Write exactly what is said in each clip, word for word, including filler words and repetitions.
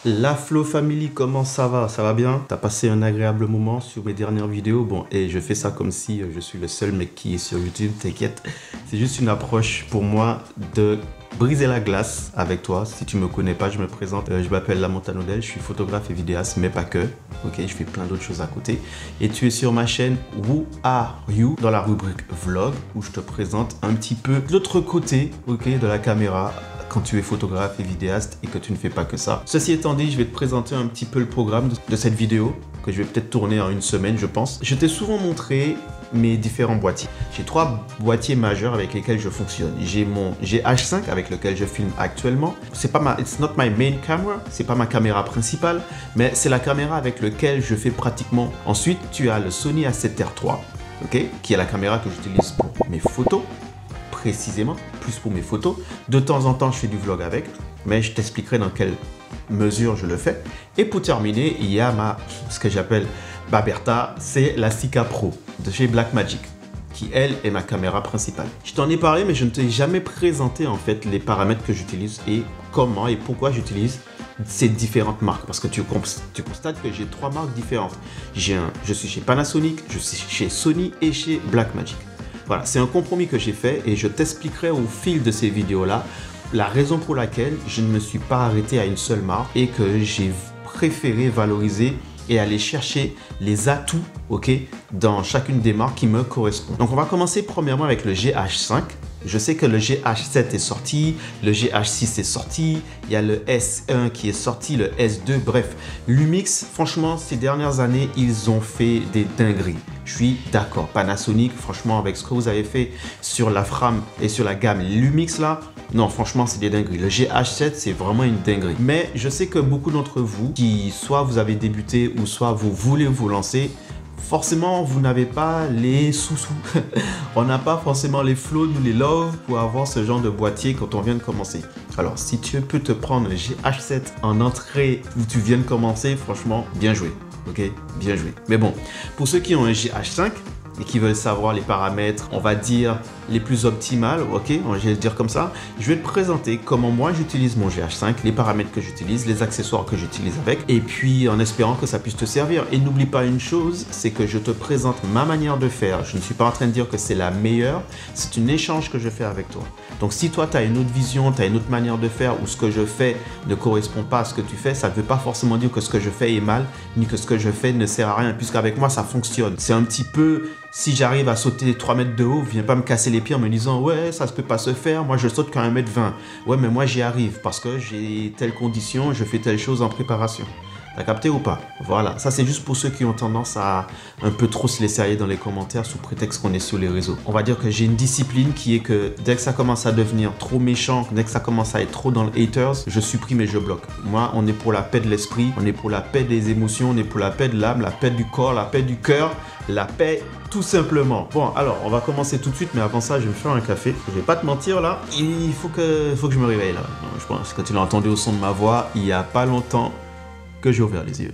La Flow Family, comment ça va? Ça va bien? T'as passé un agréable moment sur mes dernières vidéos? Bon, et je fais ça comme si je suis le seul mec qui est sur YouTube, t'inquiète. C'est juste une approche pour moi de briser la glace avec toi. Si tu me connais pas, je me présente. Euh, je m'appelle Lamontagne Odel, je suis photographe et vidéaste, mais pas que. Ok, je fais plein d'autres choses à côté. Et tu es sur ma chaîne Who Are You dans la rubrique Vlog où je te présente un petit peu l'autre côté, ok, de la caméra. Quand tu es photographe et vidéaste et que tu ne fais pas que ça. Ceci étant dit, je vais te présenter un petit peu le programme de, de cette vidéo que je vais peut-être tourner en une semaine, je pense. Je t'ai souvent montré mes différents boîtiers. J'ai trois boîtiers majeurs avec lesquels je fonctionne. J'ai mon G H cinq avec lequel je filme actuellement. C'est pas ma, it's not my main camera, c'est pas ma caméra principale, mais c'est la caméra avec laquelle je fais pratiquement. Ensuite, tu as le Sony A sept R trois, ok, qui est la caméra que j'utilise pour mes photos. Précisément, plus pour mes photos. De temps en temps, je fais du vlog avec, mais je t'expliquerai dans quelle mesure je le fais. Et pour terminer, il y a ma, ce que j'appelle ma Bertha, c'est la Sika Pro de chez Blackmagic, qui elle est ma caméra principale. Je t'en ai parlé, mais je ne t'ai jamais présenté en fait les paramètres que j'utilise et comment et pourquoi j'utilise ces différentes marques, parce que tu, tu constates que j'ai trois marques différentes. J'ai un, je suis chez Panasonic, je suis chez Sony et chez Blackmagic. Voilà, c'est un compromis que j'ai fait et je t'expliquerai au fil de ces vidéos-là la raison pour laquelle je ne me suis pas arrêté à une seule marque et que j'ai préféré valoriser et aller chercher les atouts, ok, dans chacune des marques qui me correspondent. Donc, on va commencer premièrement avec le G H cinq. Je sais que le G H sept est sorti, le G H six est sorti, il y a le S un qui est sorti, le S deux, bref. Lumix, franchement, ces dernières années, ils ont fait des dingueries. Je suis d'accord. Panasonic, franchement, avec ce que vous avez fait sur la Fram et sur la gamme Lumix là, non, franchement, c'est des dingueries. Le G H sept, c'est vraiment une dinguerie. Mais je sais que beaucoup d'entre vous, qui soit vous avez débuté ou soit vous voulez vous lancer, forcément, vous n'avez pas les sous-sous. On n'a pas forcément les flows ou les love pour avoir ce genre de boîtier quand on vient de commencer. Alors, si tu peux te prendre le G H sept en entrée où tu viens de commencer, franchement, bien joué. Ok, bien joué. Mais bon, pour ceux qui ont un G H cinq et qui veulent savoir les paramètres, on va dire les plus optimales, ok, on va le dire comme ça, je vais te présenter comment moi j'utilise mon G H cinq, les paramètres que j'utilise, les accessoires que j'utilise avec, et puis en espérant que ça puisse te servir. Et n'oublie pas une chose, c'est que je te présente ma manière de faire. Je ne suis pas en train de dire que c'est la meilleure, c'est un échange que je fais avec toi. Donc si toi tu as une autre vision, tu as une autre manière de faire, ou ce que je fais ne correspond pas à ce que tu fais, ça ne veut pas forcément dire que ce que je fais est mal, ni que ce que je fais ne sert à rien, puisqu'avec moi ça fonctionne. C'est un petit peu, si j'arrive à sauter trois mètres de haut, viens pas me casser les pieds en me disant ouais, ça ne peut pas se faire, moi je saute qu'à un mètre vingt. Ouais, mais moi j'y arrive parce que j'ai telle condition, je fais telle chose en préparation. T'as capté ou pas? Voilà, ça c'est juste pour ceux qui ont tendance à un peu trop se laisser aller dans les commentaires sous prétexte qu'on est sur les réseaux. On va dire que j'ai une discipline qui est que dès que ça commence à devenir trop méchant, dès que ça commence à être trop dans le haters, je supprime et je bloque. Moi, on est pour la paix de l'esprit, on est pour la paix des émotions, on est pour la paix de l'âme, la paix du corps, la paix du cœur, la paix tout simplement. Bon, alors, on va commencer tout de suite, mais avant ça, je vais me faire un café. Je vais pas te mentir là, il faut que, faut que je me réveille là. Je pense que tu l'as entendu au son de ma voix, il y a pas longtemps que j'ai ouvert les yeux.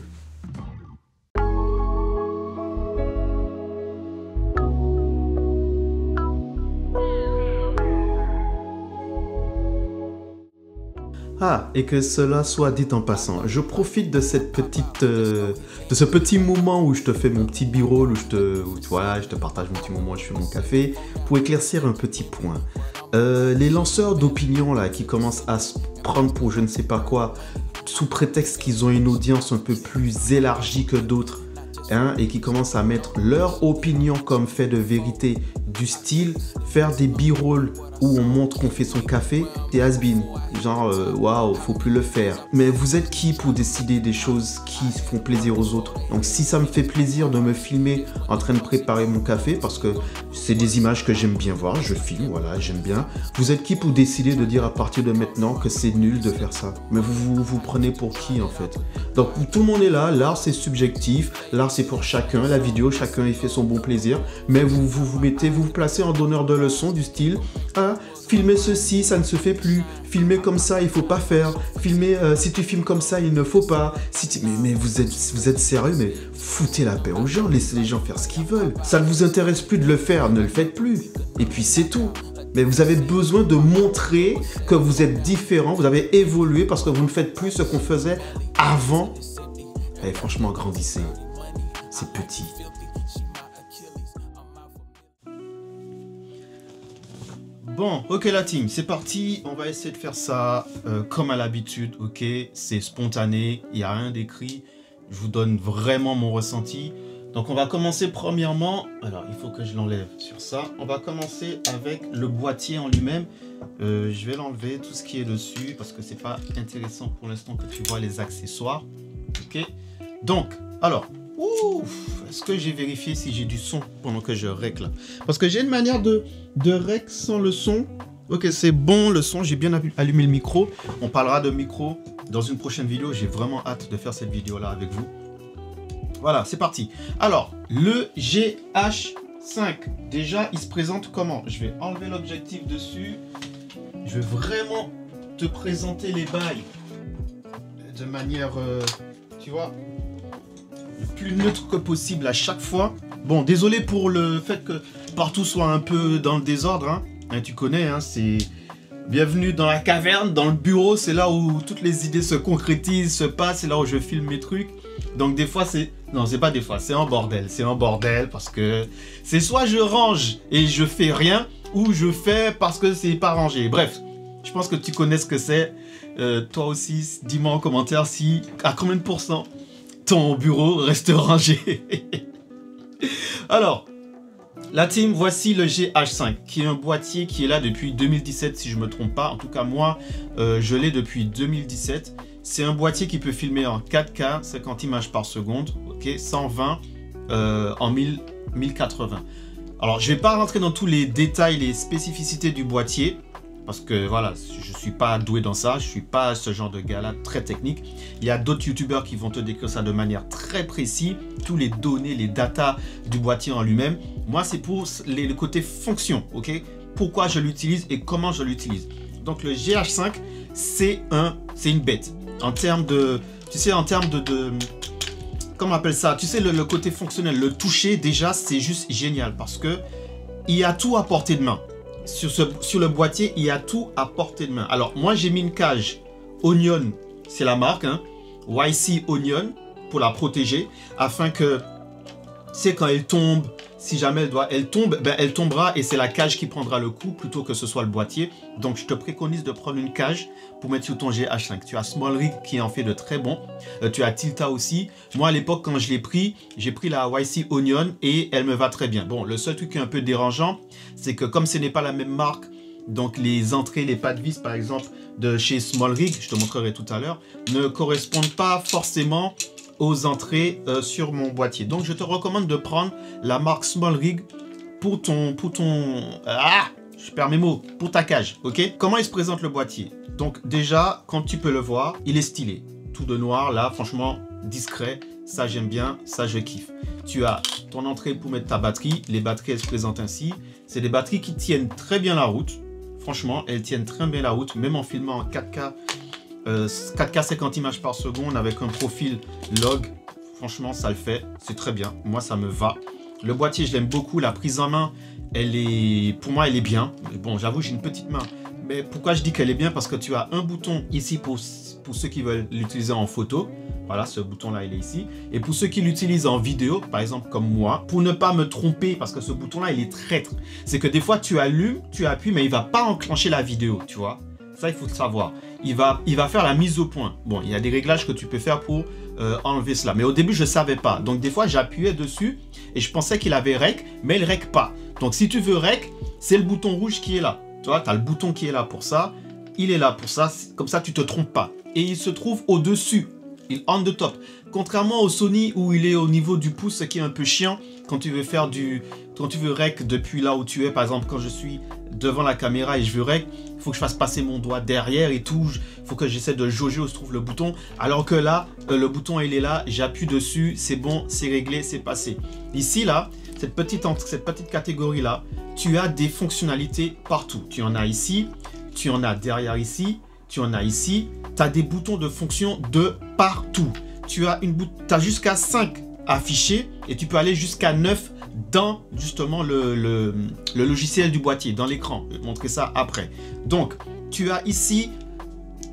Ah, et que cela soit dit en passant, je profite de cette petite, euh, de ce petit moment où je te fais mon petit b-roll, où je te, où, voilà, je te partage mon petit moment, où je fais mon café, pour éclaircir un petit point. Euh, les lanceurs d'opinion là, qui commencent à se prendre pour je ne sais pas quoi, sous prétexte qu'ils ont une audience un peu plus élargie que d'autres, hein, et qui commencent à mettre leur opinion comme fait de vérité, du style faire des b-rolls où on montre qu'on fait son café, c'est has-been. Genre, waouh, wow, faut plus le faire. Mais vous êtes qui pour décider des choses qui font plaisir aux autres? Donc si ça me fait plaisir de me filmer en train de préparer mon café, parce que c'est des images que j'aime bien voir, je filme, voilà, j'aime bien. Vous êtes qui pour décider de dire à partir de maintenant que c'est nul de faire ça? Mais vous, vous vous prenez pour qui en fait? Donc tout le monde est là, l'art c'est subjectif, l'art c'est pour chacun, la vidéo, chacun y fait son bon plaisir, mais vous vous, vous mettez, vous vous placez en donneur de leçons du style, hein, filmer ceci, ça ne se fait plus. Filmer comme ça, il faut pas faire. Filmer, euh, si tu filmes comme ça, il ne faut pas. Si tu... mais, mais vous êtes, vous êtes sérieux, mais foutez la paix aux gens, laissez les gens faire ce qu'ils veulent. Ça ne vous intéresse plus de le faire, ne le faites plus. Et puis c'est tout. Mais vous avez besoin de montrer que vous êtes différent, vous avez évolué parce que vous ne faites plus ce qu'on faisait avant, et franchement, grandissez. C'est petit. Bon, ok la team, c'est parti. On va essayer de faire ça euh, comme à l'habitude, ok? C'est spontané, il n'y a rien d'écrit. Je vous donne vraiment mon ressenti. Donc on va commencer premièrement, alors il faut que je l'enlève sur ça. On va commencer avec le boîtier en lui-même. Euh, je vais l'enlever, tout ce qui est dessus, parce que c'est pas intéressant pour l'instant que tu vois les accessoires. Ok, donc, alors, est-ce que j'ai vérifié si j'ai du son pendant que je règle là? Parce que j'ai une manière de, de règle sans le son. Ok, c'est bon le son, j'ai bien allumé le micro. On parlera de micro dans une prochaine vidéo. J'ai vraiment hâte de faire cette vidéo là avec vous. Voilà, c'est parti. Alors, le G H cinq, déjà, il se présente comment? Je vais enlever l'objectif dessus. Je vais vraiment te présenter les bails de manière, euh, tu vois, le plus neutre que possible à chaque fois. Bon, désolé pour le fait que partout soit un peu dans le désordre. Hein. Hein, tu connais, hein, c'est... Bienvenue dans la caverne, dans le bureau. C'est là où toutes les idées se concrétisent, se passent. C'est là où je filme mes trucs. Donc des fois c'est... Non, c'est pas des fois, c'est un bordel. C'est un bordel parce que c'est soit je range et je fais rien, ou je fais parce que c'est pas rangé. Bref, je pense que tu connais ce que c'est. Euh, toi aussi, dis-moi en commentaire si à combien de pourcents ton bureau reste rangé. Alors, la team, voici le G H cinq, qui est un boîtier qui est là depuis deux mille dix-sept, si je ne me trompe pas. En tout cas, moi, euh, je l'ai depuis deux mille dix-sept. C'est un boîtier qui peut filmer en quatre K, cinquante images par seconde, ok, cent vingt euh, en mille, mille quatre-vingts. Alors, je ne vais pas rentrer dans tous les détails, les spécificités du boîtier, parce que voilà, je ne suis pas doué dans ça, je ne suis pas ce genre de gars-là très technique. Il y a d'autres youtubeurs qui vont te décrire ça de manière très précise, tous les données, les datas du boîtier en lui-même. Moi, c'est pour les, le côté fonction, ok? Pourquoi je l'utilise et comment je l'utilise. Donc, le G H cinq, c'est un, c'est une bête. En termes de, tu sais, en termes de, de comment on appelle ça? Tu sais, le, le côté fonctionnel, le toucher, déjà, c'est juste génial parce que il y a tout à portée de main. Sur, ce, sur le boîtier, il y a tout à portée de main. Alors, moi, j'ai mis une cage Onion, c'est la marque, hein, Y C Onion, pour la protéger, afin que, tu sais, quand elle tombe, si jamais elle doit, elle tombe, ben elle tombera et c'est la cage qui prendra le coup plutôt que ce soit le boîtier. Donc, je te préconise de prendre une cage pour mettre sur ton G H cinq. Tu as Small Rig qui en fait de très bons. Euh, tu as Tilta aussi. Moi, à l'époque, quand je l'ai pris, j'ai pris la Y C Onion et elle me va très bien. Bon, le seul truc qui est un peu dérangeant, c'est que comme ce n'est pas la même marque, donc les entrées, les pas de vis, par exemple, de chez Small Rig, je te montrerai tout à l'heure, ne correspondent pas forcément aux entrées euh, sur mon boîtier. Donc, je te recommande de prendre la marque Small Rig pour ton... Pour ton ah, je perds mes mots. Pour ta cage, ok? Comment il se présente le boîtier? Donc, déjà, comme tu peux le voir, il est stylé. Tout de noir, là, franchement, discret. Ça, j'aime bien. Ça, je kiffe. Tu as ton entrée pour mettre ta batterie. Les batteries, elles se présentent ainsi. C'est des batteries qui tiennent très bien la route. Franchement, elles tiennent très bien la route, même en filmant en quatre K. Euh, quatre K cinquante images par seconde avec un profil log, franchement ça le fait, c'est très bien, moi ça me va. Le boîtier je l'aime beaucoup, la prise en main, elle est, pour moi elle est bien. Bon, j'avoue j'ai une petite main, mais pourquoi je dis qu'elle est bien? Parce que tu as un bouton ici pour, pour ceux qui veulent l'utiliser en photo, voilà, ce bouton là il est ici, et pour ceux qui l'utilisent en vidéo, par exemple comme moi, pour ne pas me tromper, parce que ce bouton là il est traître, c'est que des fois tu allumes, tu appuies, mais il va pas enclencher la vidéo, tu vois. Ça, il faut le savoir. Il va, il va faire la mise au point. Bon, il y a des réglages que tu peux faire pour euh, enlever cela. Mais au début, je ne savais pas. Donc, des fois, j'appuyais dessus et je pensais qu'il avait rec, mais il rec pas. Donc, si tu veux rec, c'est le bouton rouge qui est là. Tu vois, tu as le bouton qui est là pour ça. Il est là pour ça. Comme ça, tu ne te trompes pas. Et il se trouve au-dessus. Il on the top. Contrairement au Sony où il est au niveau du pouce, ce qui est un peu chiant quand tu veux faire du... Quand tu veux rec depuis là où tu es, par exemple, quand je suis devant la caméra et je veux rec, il faut que je fasse passer mon doigt derrière et tout. Il faut que j'essaie de jauger où se trouve le bouton. Alors que là, euh, le bouton, il est là. J'appuie dessus. C'est bon, c'est réglé, c'est passé. Ici, là, cette petite, cette petite catégorie-là, tu as des fonctionnalités partout. Tu en as ici, tu en as derrière ici, tu en as ici. Tu as des boutons de fonction de partout. Tu as, une tu as jusqu'à cinq affichés et tu peux aller jusqu'à neuf dans justement le, le, le logiciel du boîtier, dans l'écran. Je vais te montrer ça après. Donc, tu as ici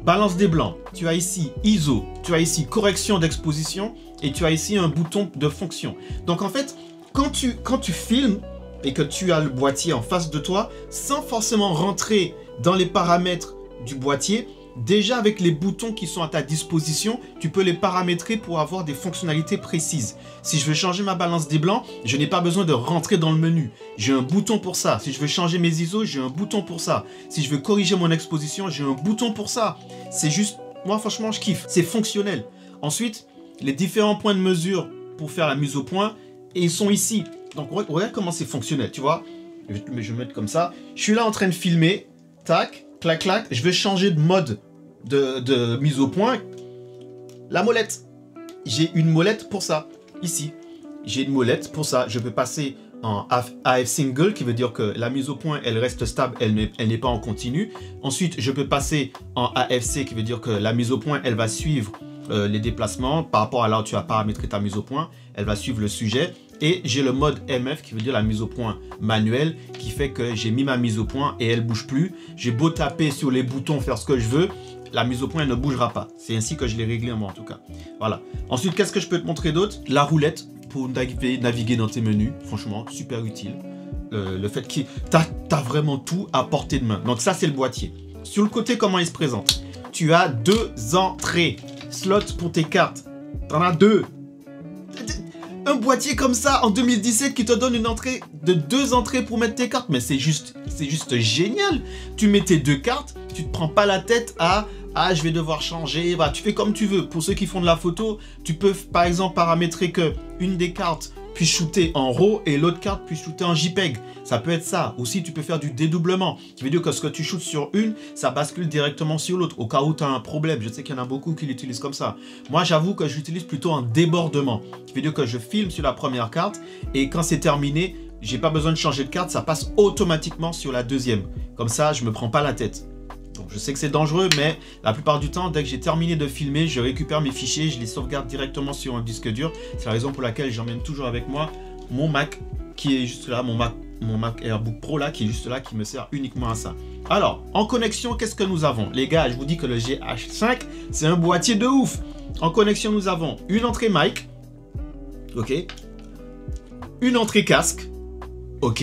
balance des blancs, tu as ici I S O, tu as ici correction d'exposition et tu as ici un bouton de fonction. Donc en fait, quand tu, quand tu filmes et que tu as le boîtier en face de toi, sans forcément rentrer dans les paramètres du boîtier, déjà avec les boutons qui sont à ta disposition, tu peux les paramétrer pour avoir des fonctionnalités précises. Si je veux changer ma balance des blancs, je n'ai pas besoin de rentrer dans le menu. J'ai un bouton pour ça. Si je veux changer mes I S O, j'ai un bouton pour ça. Si je veux corriger mon exposition, j'ai un bouton pour ça. C'est juste, moi franchement, je kiffe. C'est fonctionnel. Ensuite, les différents points de mesure pour faire la mise au point, et ils sont ici. Donc regarde comment c'est fonctionnel, tu vois. Je vais, je vais mettre comme ça. Je suis là en train de filmer. Tac, clac, clac. Je vais changer de mode de, de mise au point. La molette. J'ai une molette pour ça. Ici. J'ai une molette pour ça. Je peux passer en A F single, qui veut dire que la mise au point, elle reste stable, elle n'est pas en continu. Ensuite, je peux passer en A F C, qui veut dire que la mise au point, elle va suivre euh, les déplacements par rapport à là où tu as paramétré ta mise au point. Elle va suivre le sujet. Et j'ai le mode M F qui veut dire la mise au point manuelle, qui fait que j'ai mis ma mise au point et elle ne bouge plus. J'ai beau taper sur les boutons, faire ce que je veux, la mise au point elle ne bougera pas. C'est ainsi que je l'ai réglé moi en tout cas. Voilà. Ensuite, qu'est-ce que je peux te montrer d'autre? La roulette pour naviguer, naviguer dans tes menus. Franchement, super utile. Euh, le fait que tu as, as vraiment tout à portée de main. Donc ça, c'est le boîtier. Sur le côté, comment il se présente? Tu as deux entrées. Slots pour tes cartes. Tu en as deux. Un boîtier comme ça en deux mille dix-sept qui te donne une entrée de deux entrées pour mettre tes cartes. Mais c'est juste, c'est juste génial. Tu mets tes deux cartes, tu te prends pas la tête à ah je vais devoir changer. Bah, tu fais comme tu veux. Pour ceux qui font de la photo, tu peux par exemple paramétrer que une des cartes puisse shooter en RAW et l'autre carte puisse shooter en JPEG. Ça peut être ça. Aussi, tu peux faire du dédoublement. Qui veut dire que ce que tu shootes sur une, ça bascule directement sur l'autre. Au cas où tu as un problème. Je sais qu'il y en a beaucoup qui l'utilisent comme ça. Moi, j'avoue que j'utilise plutôt un débordement. Qui veut dire que je filme sur la première carte et quand c'est terminé, j'ai pas besoin de changer de carte. Ça passe automatiquement sur la deuxième. Comme ça, je me prends pas la tête. Donc, je sais que c'est dangereux, mais la plupart du temps, dès que j'ai terminé de filmer, je récupère mes fichiers, je les sauvegarde directement sur un disque dur. C'est la raison pour laquelle j'emmène toujours avec moi mon Mac qui est juste là, mon Mac, mon Mac Airbook Pro là, qui est juste là, qui me sert uniquement à ça. Alors, en connexion, qu'est-ce que nous avons? Les gars, je vous dis que le G H cinq, c'est un boîtier de ouf. En connexion, nous avons une entrée mic, ok, une entrée casque, ok,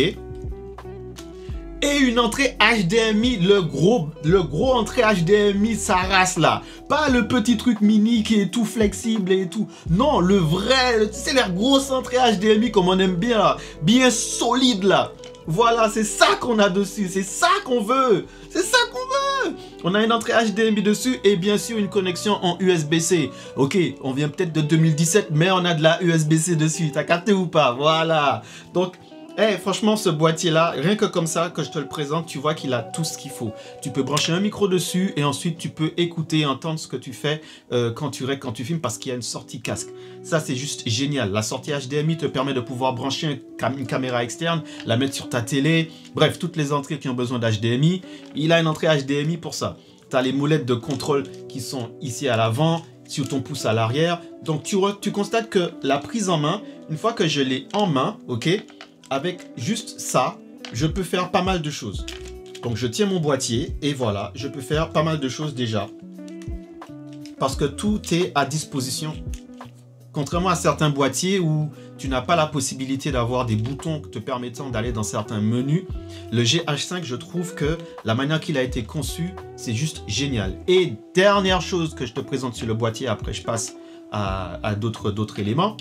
et une entrée H D M I, le gros, le gros entrée H D M I, sa race là. Pas le petit truc mini qui est tout flexible et tout. Non, le vrai, c'est la grosse entrée H D M I comme on aime bien là. Bien solide là. Voilà, c'est ça qu'on a dessus. C'est ça qu'on veut. C'est ça qu'on veut. On a une entrée H D M I dessus et bien sûr une connexion en U S B C. Ok, on vient peut-être de deux mille dix-sept, mais on a de la U S B C dessus. T'as capté ou pas? Voilà. Donc... Hey, franchement, ce boîtier-là, rien que comme ça, que je te le présente, tu vois qu'il a tout ce qu'il faut. Tu peux brancher un micro dessus et ensuite tu peux écouter et entendre ce que tu fais euh, quand tu quand tu filmes parce qu'il y a une sortie casque. Ça, c'est juste génial. La sortie H D M I te permet de pouvoir brancher une, cam une caméra externe, la mettre sur ta télé. Bref, toutes les entrées qui ont besoin d'H D M I. Il a une entrée H D M I pour ça. Tu as les molettes de contrôle qui sont ici à l'avant, sur ton pouce à l'arrière. Donc, tu, tu constates que la prise en main, une fois que je l'ai en main, ok, avec juste ça, je peux faire pas mal de choses. Donc, je tiens mon boîtier et voilà, je peux faire pas mal de choses déjà. Parce que tout est à disposition. Contrairement à certains boîtiers où tu n'as pas la possibilité d'avoir des boutons te permettant d'aller dans certains menus, le G H cinq, je trouve que la manière qu'il a été conçu, c'est juste génial. Et dernière chose que je te présente sur le boîtier, après je passe à, à d'autres d'autres éléments.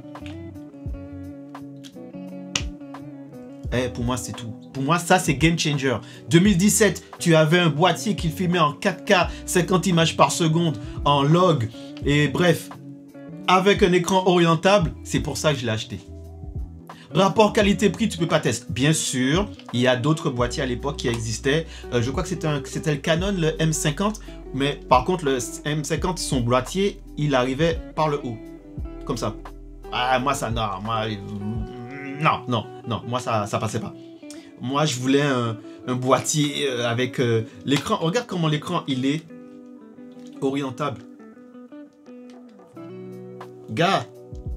Eh, pour moi, c'est tout. Pour moi, ça, c'est game changer. deux mille dix-sept, tu avais un boîtier qui filmait en quatre K, cinquante images par seconde, en log. Et bref, avec un écran orientable, c'est pour ça que je l'ai acheté. Rapport qualité-prix, tu peux pas tester. Bien sûr, il y a d'autres boîtiers à l'époque qui existaient. Euh, je crois que c'était le Canon, le M cinquante. Mais par contre, le M cinquante, son boîtier, il arrivait par le haut. Comme ça. Ah, moi, ça, non, moi... Non, non, non, moi ça, ça passait pas. Moi je voulais un, un boîtier euh, avec euh, l'écran. Regarde comment l'écran il est orientable. Gars,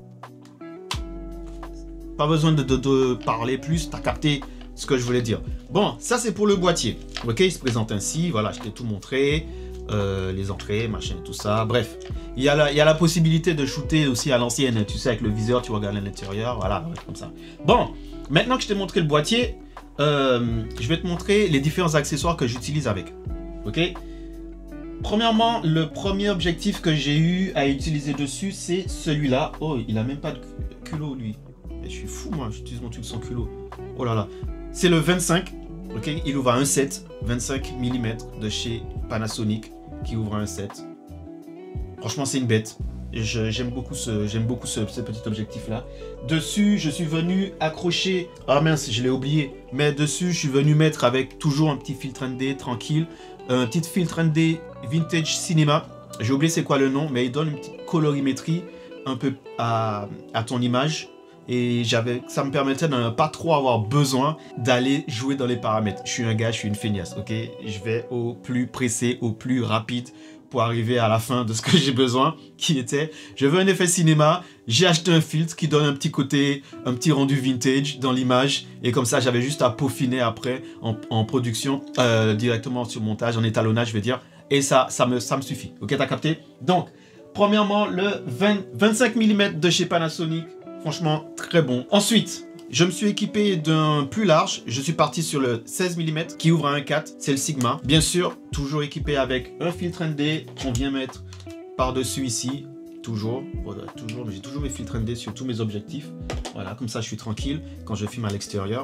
pas besoin de, de, de parler plus, t'as capté ce que je voulais dire. Bon, ça c'est pour le boîtier. Ok, il se présente ainsi, voilà, je t'ai tout montré. euh, les entrées, machin, tout ça. Bref, il y, a la, il y a la possibilité de shooter aussi à l'ancienne, tu sais, avec le viseur, tu regardes à l'intérieur, voilà, bref, comme ça. Bon, maintenant que je t'ai montré le boîtier, euh, je vais te montrer les différents accessoires que j'utilise avec, ok? Premièrement, le premier objectif que j'ai eu à utiliser dessus, c'est celui-là. Oh, il a même pas de culot, lui. Mais je suis fou, moi, j'utilise mon truc sans culot. Oh là là. C'est le vingt-cinq, ok? Il ouvre à un sept, vingt-cinq millimètres de chez Panasonic, qui ouvre à un sept. Franchement, c'est une bête. J'aime beaucoup ce, j'aime beaucoup ce, ce petit objectif-là. Dessus, je suis venu accrocher... Ah mince, je l'ai oublié. Mais dessus, je suis venu mettre avec toujours un petit filtre N D tranquille. Un petit filtre N D Vintage Cinema. J'ai oublié c'est quoi le nom, mais il donne une petite colorimétrie un peu à, à ton image. Et j'avais, ça me permettait de ne pas trop avoir besoin d'aller jouer dans les paramètres. Je suis un gars, je suis une feignasse, ok? Je vais au plus pressé, au plus rapide pour arriver à la fin de ce que j'ai besoin, qui était, je veux un effet cinéma, j'ai acheté un filtre qui donne un petit côté, un petit rendu vintage dans l'image, et comme ça, j'avais juste à peaufiner après en, en production, euh, directement sur montage, en étalonnage, je vais dire, et ça, ça me, ça me suffit. Ok, t'as capté? Donc, premièrement, le vingt, vingt-cinq millimètres de chez Panasonic, franchement, très bon. Ensuite, je me suis équipé d'un plus large. Je suis parti sur le seize millimètres qui ouvre à un quatre. C'est le Sigma. Bien sûr, toujours équipé avec un filtre N D qu'on vient mettre par-dessus ici. Toujours. Voilà, toujours. J'ai toujours mes filtres N D sur tous mes objectifs. Voilà, comme ça, je suis tranquille quand je filme à l'extérieur.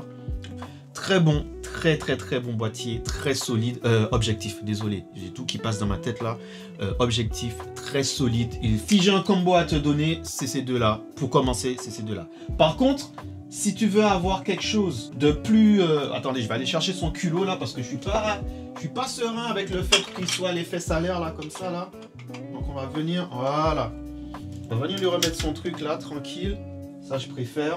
Très bon, très très très bon boîtier, très solide. Euh, objectif, désolé, j'ai tout qui passe dans ma tête là. Euh, objectif, très solide. Il fige un combo à te donner, c'est ces deux-là. Pour commencer, c'est ces deux-là. Par contre, si tu veux avoir quelque chose de plus... Euh, attendez, je vais aller chercher son culot là parce que je suis pas, je suis pas serein avec le fait qu'il soit l'effet salaire là, comme ça là. Donc on va venir, voilà. On va venir lui remettre son truc là, tranquille. Ça, je préfère.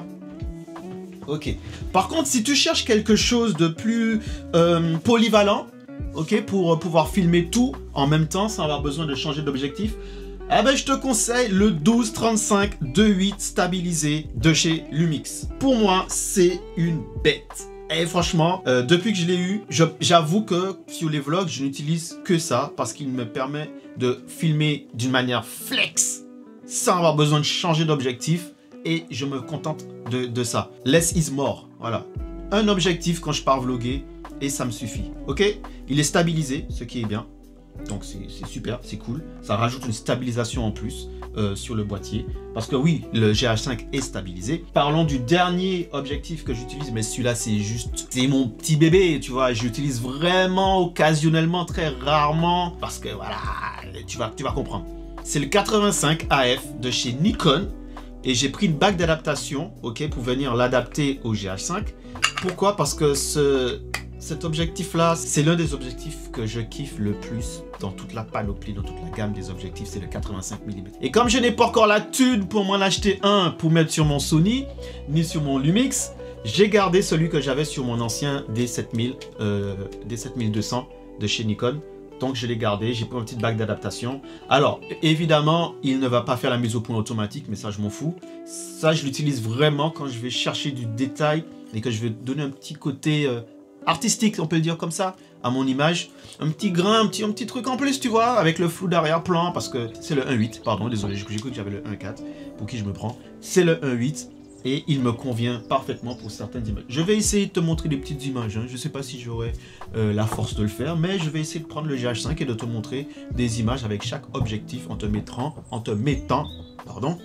Ok. Par contre, si tu cherches quelque chose de plus euh, polyvalent, ok, pour pouvoir filmer tout en même temps sans avoir besoin de changer d'objectif, eh ben, je te conseille le douze trente-cinq deux huit stabilisé de chez Lumix. Pour moi, c'est une bête. Et franchement, euh, depuis que je l'ai eu, j'avoue que sur les vlogs, je n'utilise que ça parce qu'il me permet de filmer d'une manière flex sans avoir besoin de changer d'objectif. Et je me contente de, de ça. Less is more. Voilà. Un objectif quand je pars vlogger et ça me suffit. Ok? Il est stabilisé, ce qui est bien. Donc c'est super, c'est cool. Ça rajoute une stabilisation en plus euh, sur le boîtier. Parce que oui, le G H cinq est stabilisé. Parlons du dernier objectif que j'utilise, mais celui-là c'est juste, c'est mon petit bébé, tu vois. J'utilise vraiment occasionnellement, très rarement. Parce que voilà, tu vas, tu vas comprendre. C'est le quatre-vingt-cinq A F de chez Nikon. Et j'ai pris une bague d'adaptation, ok, pour venir l'adapter au G H cinq. Pourquoi? Parce que ce, cet objectif-là, c'est l'un des objectifs que je kiffe le plus dans toute la panoplie, dans toute la gamme des objectifs, c'est le quatre-vingt-cinq millimètres. Et comme je n'ai pas encore la thune pour m'en acheter un pour mettre sur mon Sony, ni sur mon Lumix, j'ai gardé celui que j'avais sur mon ancien D sept mille, euh, D sept mille deux cents de chez Nikon. Donc je l'ai gardé, j'ai pris une petite bague d'adaptation. Alors, évidemment, il ne va pas faire la mise au point automatique, mais ça, je m'en fous. Ça, je l'utilise vraiment quand je vais chercher du détail et que je vais donner un petit côté euh, artistique, on peut le dire comme ça, à mon image. Un petit grain, un petit, un petit truc en plus, tu vois, avec le flou d'arrière-plan, parce que c'est le un huit, pardon, désolé, j'ai cru que j'avais le un quatre, pour qui je me prends. C'est le un huit. Et il me convient parfaitement pour certaines images. Je vais essayer de te montrer des petites images. Hein. Je ne sais pas si j'aurai euh, la force de le faire, mais je vais essayer de prendre le G H cinq et de te montrer des images avec chaque objectif en te mettant, en te mettant pardon,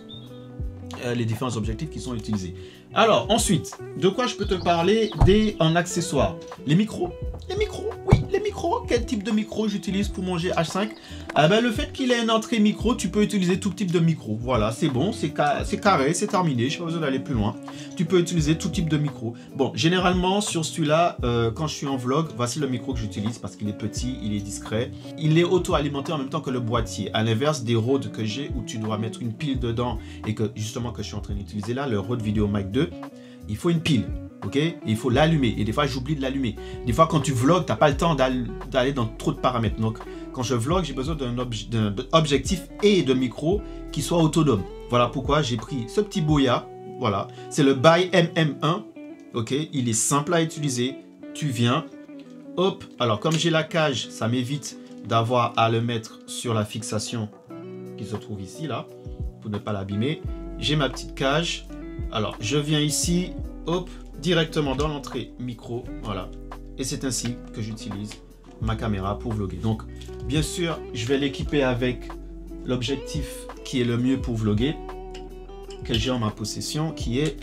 euh, les différents objectifs qui sont utilisés. Alors, ensuite, de quoi je peux te parler des en accessoires? Les micros. Les micros, oui, les micros. Quel type de micro j'utilise pour mon G H cinq? Ah ben, le fait qu'il ait une entrée micro, tu peux utiliser tout type de micro. Voilà, c'est bon, c'est ca carré, c'est terminé. Je n'ai pas besoin d'aller plus loin. Tu peux utiliser tout type de micro. Bon, généralement, sur celui-là, euh, quand je suis en vlog, voici le micro que j'utilise parce qu'il est petit, il est discret. Il est auto-alimenté en même temps que le boîtier. À l'inverse des Rode que j'ai où tu dois mettre une pile dedans et que justement que je suis en train d'utiliser là, le Rode VideoMic deux, il faut une pile. Ok, et il faut l'allumer. Et des fois, j'oublie de l'allumer. Des fois, quand tu vlogs, tu n'as pas le temps d'aller dans trop de paramètres. Donc, quand je vlog, j'ai besoin d'un obje objectif et de micro qui soit autonome. Voilà pourquoi j'ai pris ce petit boya. Voilà, c'est le By M M un. Ok, il est simple à utiliser. Tu viens, hop. Alors, comme j'ai la cage, ça m'évite d'avoir à le mettre sur la fixation qui se trouve ici, là, pour ne pas l'abîmer. J'ai ma petite cage. Alors, je viens ici, hop, directement dans l'entrée micro, voilà. Et c'est ainsi que j'utilise ma caméra pour vlogger. Donc, bien sûr, je vais l'équiper avec l'objectif qui est le mieux pour vlogger, que j'ai en ma possession, qui est,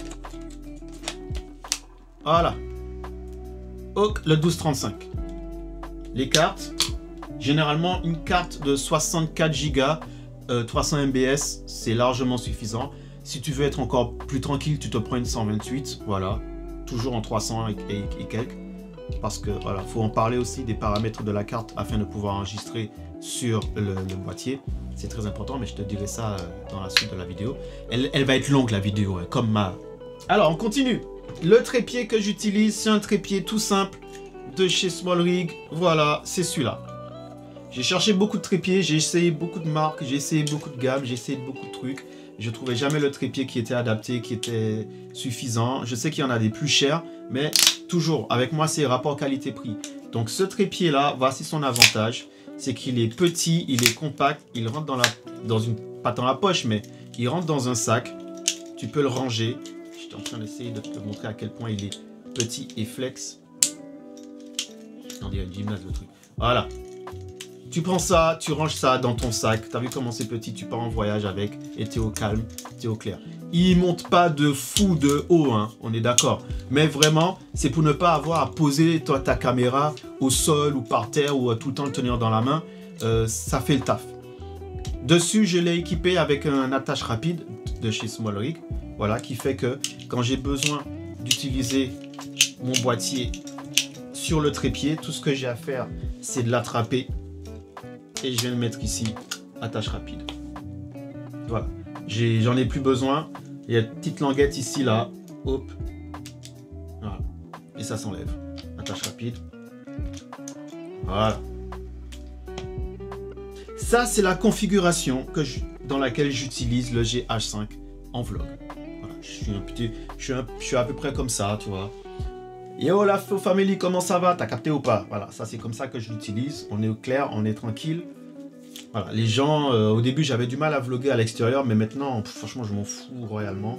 voilà, Hawk, le douze trente-cinq. Les cartes, généralement, une carte de soixante-quatre gigas, euh, trois cents M B S, c'est largement suffisant. Si tu veux être encore plus tranquille, tu te prends une cent vingt-huit, voilà, toujours en trois cents et, et, et quelques. Parce que voilà, faut en parler aussi des paramètres de la carte afin de pouvoir enregistrer sur le, le boîtier. C'est très important, mais je te dirai ça dans la suite de la vidéo. Elle, elle va être longue la vidéo, hein, comme ma... Alors, on continue. Le trépied que j'utilise, c'est un trépied tout simple de chez SmallRig. Voilà, c'est celui-là. J'ai cherché beaucoup de trépieds, j'ai essayé beaucoup de marques, j'ai essayé beaucoup de gammes, j'ai essayé beaucoup de trucs. Je trouvais jamais le trépied qui était adapté, qui était suffisant. Je sais qu'il y en a des plus chers, mais toujours, avec moi, c'est rapport qualité-prix. Donc, ce trépied-là, voici son avantage. C'est qu'il est petit, il est compact, il rentre dans la, dans une, pas dans la poche, mais il rentre dans un sac. Tu peux le ranger. J'étais en train d'essayer de te montrer à quel point il est petit et flex. On dirait une gymnase, le truc. Voilà. Tu prends ça, tu ranges ça dans ton sac. Tu as vu comment c'est petit, tu pars en voyage avec et tu es au calme, tu es au clair. Il ne monte pas de fou de haut, hein, on est d'accord. Mais vraiment, c'est pour ne pas avoir à poser toi, ta caméra au sol ou par terre ou à tout le temps le tenir dans la main. Euh, ça fait le taf. Dessus, je l'ai équipé avec un attache rapide de chez SmallRig. Voilà, qui fait que quand j'ai besoin d'utiliser mon boîtier sur le trépied, tout ce que j'ai à faire, c'est de l'attraper. Et je viens le mettre ici, attache rapide. Voilà, j'en ai, ai plus besoin. Il y a une petite languette ici, là. Hop. Voilà. Et ça s'enlève. Attache rapide. Voilà. Ça, c'est la configuration que je, dans laquelle j'utilise le G H cinq en vlog. Voilà, je suis un petit, je suis, un, je suis à peu près comme ça, tu vois. Yo la Faux Family, comment ça va? T'as capté ou pas? Voilà, ça c'est comme ça que je l'utilise. On est au clair, on est tranquille. Voilà, les gens, euh, au début j'avais du mal à vlogger à l'extérieur, mais maintenant, pff, franchement, je m'en fous royalement.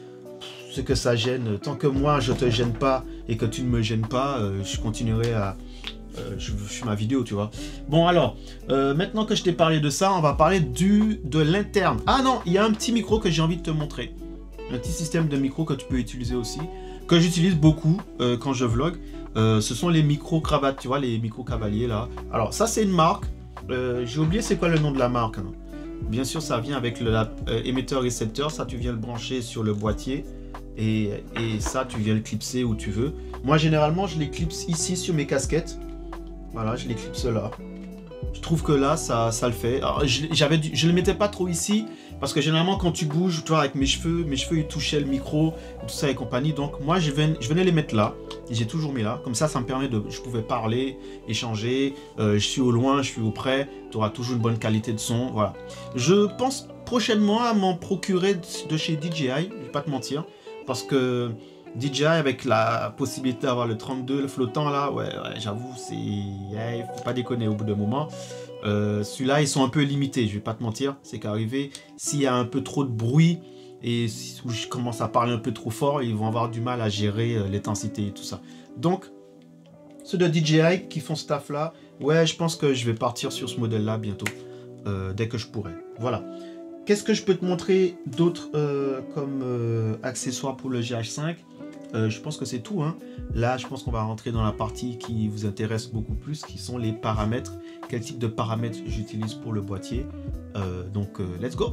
Ce que ça gêne, tant que moi je te gêne pas et que tu ne me gênes pas, euh, je continuerai à... Euh, je, je fais ma vidéo, tu vois. Bon alors, euh, maintenant que je t'ai parlé de ça, on va parler du de l'interne. Ah non, il y a un petit micro que j'ai envie de te montrer. Un petit système de micro que tu peux utiliser aussi, que j'utilise beaucoup euh, quand je vlog. Euh, ce sont les micros cravates, tu vois, les micros cavaliers là. Alors ça c'est une marque. Euh, j'ai oublié c'est quoi le nom de la marque. Hein. Bien sûr ça vient avec le euh, émetteur récepteur. Ça tu viens le brancher sur le boîtier. Et, et ça tu viens le clipser où tu veux. Moi généralement je les clipse ici sur mes casquettes. Voilà, je les clipse là. Je trouve que là, ça, ça le fait. Alors, je ne le mettais pas trop ici, parce que généralement, quand tu bouges, toi, avec mes cheveux, mes cheveux, ils touchaient le micro, tout ça et compagnie. Donc, moi, je venais, je venais les mettre là. Et j'ai toujours mis là. Comme ça, ça me permet de... Je pouvais parler, échanger. Euh, je suis au loin, je suis au près. Tu auras toujours une bonne qualité de son. Voilà. Je pense prochainement à m'en procurer de chez D J I. Je ne vais pas te mentir. Parce que... D J I avec la possibilité d'avoir le trente-deux, le flottant là, ouais, ouais j'avoue, c'est... Il faut pas déconner au bout d'un moment. Euh, Celui-là, ils sont un peu limités, je vais pas te mentir. C'est qu'arrivé, s'il y a un peu trop de bruit et si je commence à parler un peu trop fort, ils vont avoir du mal à gérer euh, l'intensité et tout ça. Donc, ceux de D J I qui font ce taf là, ouais, je pense que je vais partir sur ce modèle là bientôt, euh, dès que je pourrai. Voilà. Qu'est-ce que je peux te montrer d'autre euh, comme euh, accessoire pour le G H cinq? Euh, je pense que c'est tout. Hein. Là, je pense qu'on va rentrer dans la partie qui vous intéresse beaucoup plus, qui sont les paramètres. Quel type de paramètres j'utilise pour le boîtier. Euh, donc, euh, let's go.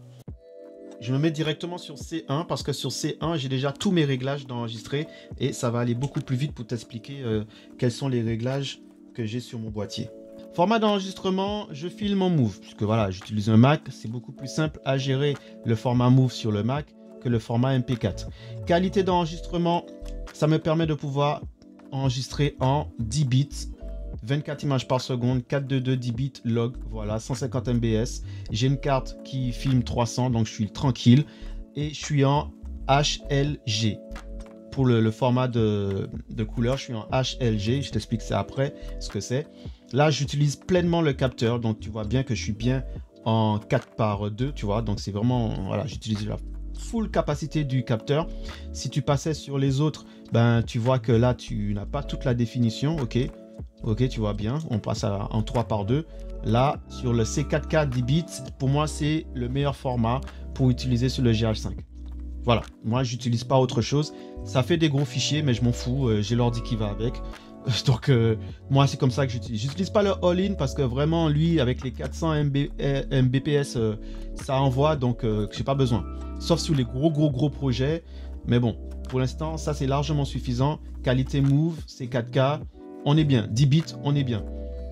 Je me mets directement sur C un parce que sur C un, j'ai déjà tous mes réglages d'enregistrer et ça va aller beaucoup plus vite pour t'expliquer euh, quels sont les réglages que j'ai sur mon boîtier. Format d'enregistrement, je filme en Move, puisque voilà, j'utilise un Mac. C'est beaucoup plus simple à gérer le format Move sur le Mac que le format M P quatre. Qualité d'enregistrement, ça me permet de pouvoir enregistrer en dix bits, vingt-quatre images par seconde, quatre cent vingt-deux dix bits log, voilà, cent cinquante M B S. J'ai une carte qui filme trois cents, donc je suis tranquille. Et je suis en H L G. pour le, le format de, de couleur, je suis en H L G. Je t'explique ça après, ce que c'est. Là, j'utilise pleinement le capteur. Donc, tu vois bien que je suis bien en quatre par deux, tu vois. Donc, c'est vraiment, voilà, j'utilise la full capacité du capteur. Si tu passais sur les autres, ben, tu vois que là, tu n'as pas toute la définition. OK. OK, tu vois bien. On passe à, en trois par deux. Là, sur le C quatre K dix bits, pour moi, c'est le meilleur format pour utiliser sur le G H cinq. Voilà, moi, j'utilise pas autre chose. Ça fait des gros fichiers, mais je m'en fous. Euh, J'ai l'ordi qui va avec. Donc, euh, moi, c'est comme ça que j'utilise. J'utilise pas le all-in parce que vraiment, lui, avec les quatre cents M B P S, euh, ça envoie. Donc, euh, j'ai pas besoin. Sauf sur les gros, gros, gros projets. Mais bon, pour l'instant, ça, c'est largement suffisant. Qualité Move, C quatre K. On est bien. dix bits, on est bien.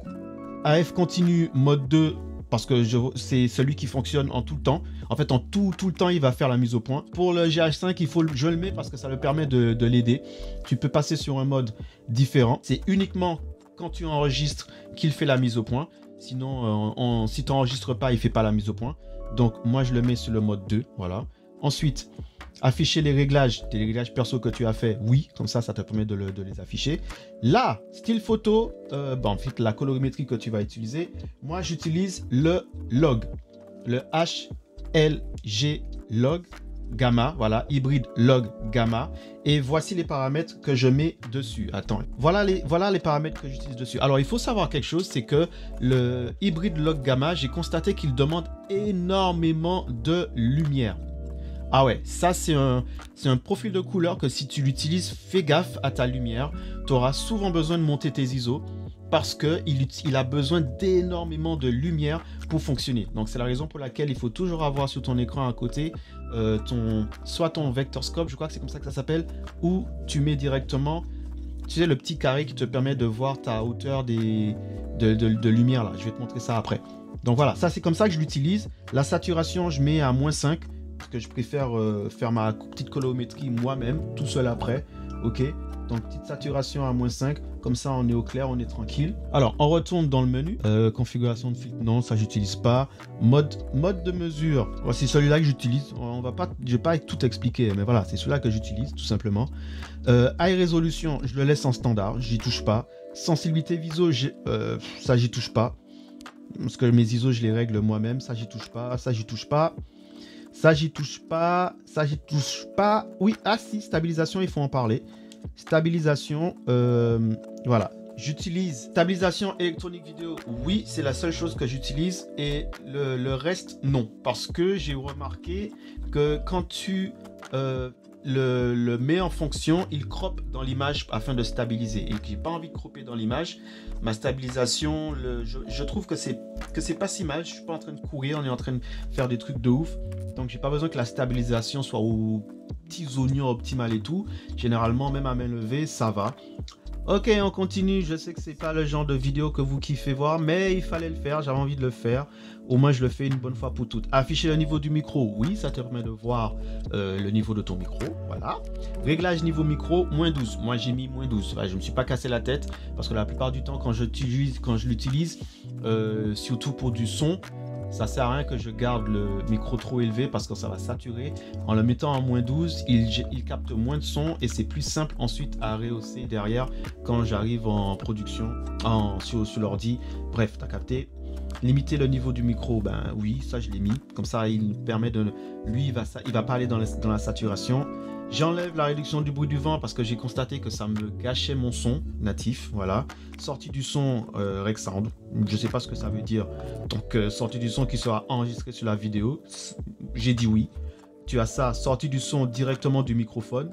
A F continue mode deux parce que c'est celui qui fonctionne en tout le temps. En fait, en tout, tout le temps, il va faire la mise au point. Pour le G H cinq, il faut, je le mets parce que ça le permet de, de l'aider. Tu peux passer sur un mode différent. C'est uniquement quand tu enregistres qu'il fait la mise au point. Sinon, euh, on, si tu n'enregistres pas, il ne fait pas la mise au point. Donc, moi, je le mets sur le mode deux. Voilà. Ensuite, afficher les réglages, les réglages perso que tu as fait, oui, comme ça, ça te permet de, le, de les afficher. Là, style photo, euh, bah, en fait, la colorimétrie que tu vas utiliser, moi, j'utilise le log, le H L G log gamma, voilà, hybride log gamma. Et voici les paramètres que je mets dessus. Attends, voilà les, voilà les paramètres que j'utilise dessus. Alors, il faut savoir quelque chose, c'est que le hybride log gamma, j'ai constaté qu'il demande énormément de lumière. Ah ouais, ça c'est un, c'est un profil de couleur que si tu l'utilises, fais gaffe à ta lumière. Tu auras souvent besoin de monter tes I S O parce qu'il il a besoin d'énormément de lumière pour fonctionner. Donc c'est la raison pour laquelle il faut toujours avoir sur ton écran à côté euh, ton, soit ton vectorscope, je crois que c'est comme ça que ça s'appelle, ou tu mets directement, tu sais, le petit carré qui te permet de voir ta hauteur des, de, de, de lumière là. Je vais te montrer ça après. Donc voilà, ça c'est comme ça que je l'utilise. La saturation, je mets à moins cinq. Parce que je préfère euh, faire ma petite colorimétrie moi-même, tout seul après. Ok, donc petite saturation à moins cinq, comme ça on est au clair, on est tranquille. Alors on retourne dans le menu, euh, configuration de filtre, non ça j'utilise pas. Mode, mode de mesure, voici celui-là que j'utilise. On va pas, je vais pas tout expliquer, mais voilà, c'est celui-là que j'utilise tout simplement. Euh, high résolution, je le laisse en standard, j'y touche pas. Sensibilité viso, euh, ça j'y touche pas. Parce que mes I S O je les règle moi-même, ça j'y touche pas, ça j'y touche pas. Ça, j'y touche pas. Ça, j'y touche pas. Oui, ah si, stabilisation, il faut en parler. Stabilisation, euh, voilà. J'utilise stabilisation électronique vidéo. Oui, c'est la seule chose que j'utilise. Et le, le reste, non. Parce que j'ai remarqué que quand tu euh, le, le mets en fonction, il croppe dans l'image afin de stabiliser. Et que j'ai pas envie de cropper dans l'image. Ma stabilisation, le, je, je trouve que c'est que c'est pas si mal. Je suis pas en train de courir, on est en train de faire des trucs de ouf. Donc, j'ai pas besoin que la stabilisation soit aux petits oignons optimal et tout. Généralement, même à main levée, ça va. Ok, on continue. Je sais que c'est pas le genre de vidéo que vous kiffez voir, mais il fallait le faire. J'avais envie de le faire. Au moins, je le fais une bonne fois pour toutes. Afficher le niveau du micro. Oui, ça te permet de voir euh, le niveau de ton micro. Voilà. Réglage niveau micro, moins douze. Moi, j'ai mis moins douze. Enfin, je me suis pas cassé la tête parce que la plupart du temps, quand je l'utilise, quand je l'utilise, euh, surtout pour du son, ça sert à rien que je garde le micro trop élevé parce que ça va saturer. En le mettant en moins douze, il, il capte moins de son et c'est plus simple ensuite à rehausser derrière quand j'arrive en production, en, sur, sur l'ordi. Bref, t'as capté. Limiter le niveau du micro, ben oui, ça je l'ai mis. Comme ça, il permet de... Lui, il va, il va pas aller dans, les, dans la saturation. J'enlève la réduction du bruit du vent parce que j'ai constaté que ça me gâchait mon son natif. Voilà. Sortie du son euh, Rec Sound. Je ne sais pas ce que ça veut dire. Donc, euh, sortie du son qui sera enregistré sur la vidéo. J'ai dit oui. Tu as ça. Sortie du son directement du microphone.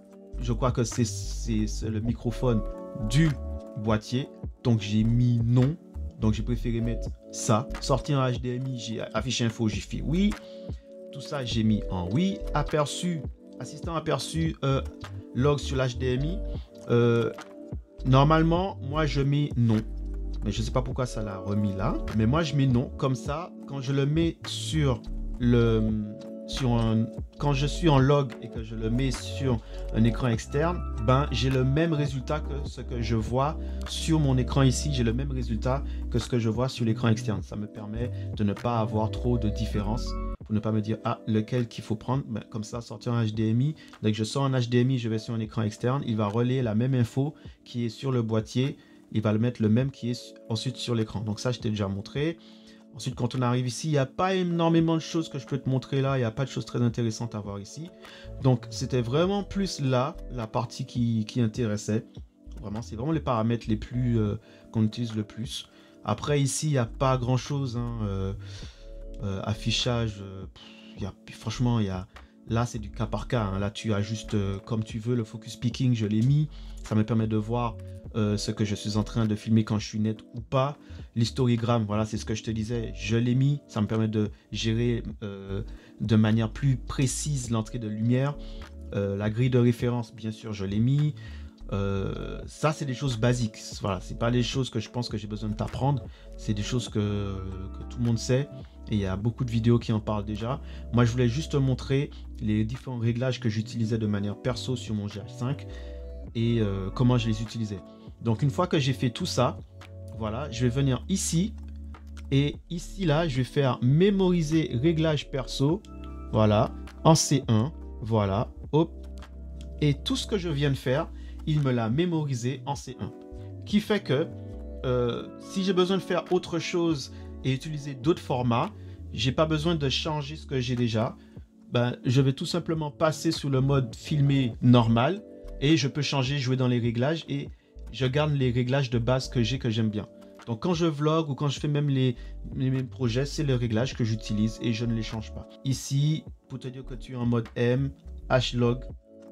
Je crois que c'est le microphone du boîtier. Donc, j'ai mis non. Donc, j'ai préféré mettre ça. Sortie en H D M I. J'ai affiché info. J'ai fait oui. Tout ça, j'ai mis en oui. Aperçu. Assistant aperçu euh, log sur l'H D M I. Euh, normalement, moi, je mets non. Mais je ne sais pas pourquoi ça l'a remis là. Mais moi, je mets non. Comme ça, quand je le mets sur le... Sur un, quand je suis en log et que je le mets sur un écran externe, ben, j'ai le même résultat que ce que je vois sur mon écran ici. J'ai le même résultat que ce que je vois sur l'écran externe. Ça me permet de ne pas avoir trop de différence. pour ne pas me dire ah lequel qu'il faut prendre. Ben, comme ça, sortir un H D M I. Dès que je sors un H D M I, je vais sur un écran externe. Il va relayer la même info qui est sur le boîtier. Il va le mettre le même qui est ensuite sur l'écran. Donc ça, je t'ai déjà montré. Ensuite, quand on arrive ici, il n'y a pas énormément de choses que je peux te montrer là. Il n'y a pas de choses très intéressantes à voir ici. Donc, c'était vraiment plus là, la partie qui, qui intéressait. Vraiment, c'est vraiment les paramètres les plus euh, qu'on utilise le plus. Après, ici, il n'y a pas grand-chose. Hein, euh, euh, affichage, euh, pff, y a, franchement, il y a... Là, c'est du cas par cas. Hein. Là, tu ajustes euh, comme tu veux. Le focus picking, je l'ai mis. Ça me permet de voir euh, ce que je suis en train de filmer quand je suis net ou pas. L'histogramme, voilà, c'est ce que je te disais. Je l'ai mis. Ça me permet de gérer euh, de manière plus précise l'entrée de lumière. Euh, la grille de référence, bien sûr, je l'ai mis. Euh, ça, c'est des choses basiques. Voilà, c'est pas les choses que je pense que j'ai besoin de t'apprendre. C'est des choses que, que tout le monde sait. Et il y a beaucoup de vidéos qui en parlent déjà. Moi, je voulais juste te montrer les différents réglages que j'utilisais de manière perso sur mon G H cinq et euh, comment je les utilisais. Donc, une fois que j'ai fait tout ça, voilà, je vais venir ici. Et ici, là, je vais faire mémoriser réglage perso. Voilà, en C un. Voilà, hop. Et tout ce que je viens de faire, il me l'a mémorisé en C un. Qui fait que euh, si j'ai besoin de faire autre chose et utiliser d'autres formats, j'ai pas besoin de changer ce que j'ai déjà. Ben, je vais tout simplement passer sous le mode filmé normal et je peux changer, jouer dans les réglages et je garde les réglages de base que j'ai, que j'aime bien. Donc quand je vlog ou quand je fais même les, les mêmes projets, c'est le réglage que j'utilise et je ne les change pas. Ici, pour te dire que tu es en mode M, H-Log,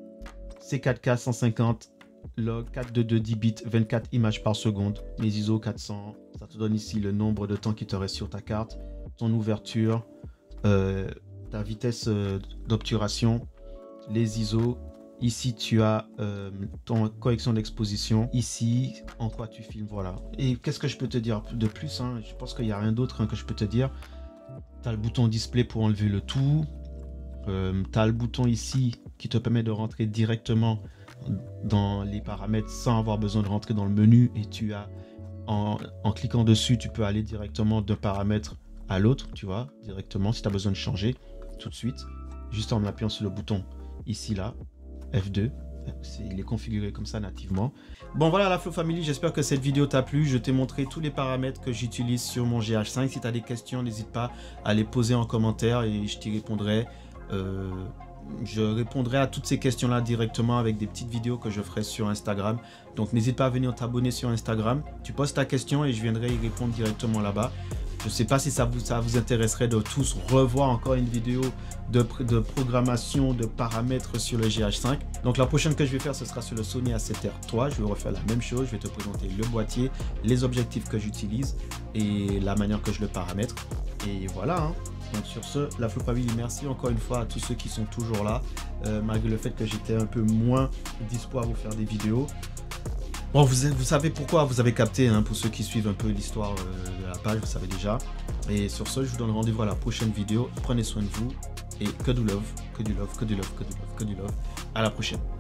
C quatre K cent cinquante, log quatre deux deux dix bits, vingt-quatre images par seconde, les I S O quatre cents, ça te donne ici le nombre de temps qui te reste sur ta carte, ton ouverture, euh, ta vitesse euh, d'obturation, les I S O. Ici, tu as euh, ton correction d'exposition. Ici, en quoi tu filmes, voilà. Et qu'est-ce que je peux te dire de plus hein, je pense qu'il n'y a rien d'autre hein, que je peux te dire. Tu as le bouton display pour enlever le tout. Euh, tu as le bouton ici qui te permet de rentrer directement dans les paramètres sans avoir besoin de rentrer dans le menu. Et tu as, en, en cliquant dessus, tu peux aller directement d'un paramètre à l'autre, tu vois, directement si tu as besoin de changer tout de suite. Juste en appuyant sur le bouton ici, là. F deux, il est configuré comme ça nativement. Bon voilà la Flow Family, j'espère que cette vidéo t'a plu. Je t'ai montré tous les paramètres que j'utilise sur mon G H cinq. Si tu as des questions, n'hésite pas à les poser en commentaire et je t'y répondrai. Euh, je répondrai à toutes ces questions là directement avec des petites vidéos que je ferai sur Instagram. Donc n'hésite pas à venir t'abonner sur Instagram. Tu poses ta question et je viendrai y répondre directement là-bas. Je ne sais pas si ça vous, ça vous intéresserait de tous revoir encore une vidéo de, de programmation, de paramètres sur le G H cinq. Donc la prochaine que je vais faire, ce sera sur le Sony A sept R trois. Je vais refaire la même chose. Je vais te présenter le boîtier, les objectifs que j'utilise et la manière que je le paramètre. Et voilà. Hein. Donc sur ce, la Flow Family, merci encore une fois à tous ceux qui sont toujours là, euh, malgré le fait que j'étais un peu moins dispo à vous faire des vidéos. Bon, vous, vous savez pourquoi, vous avez capté, hein, pour ceux qui suivent un peu l'histoire euh, de la page, vous savez déjà. Et sur ce, je vous donne rendez-vous à la prochaine vidéo. Prenez soin de vous et que du love, que du love, que du love, que du love, que du love. À la prochaine.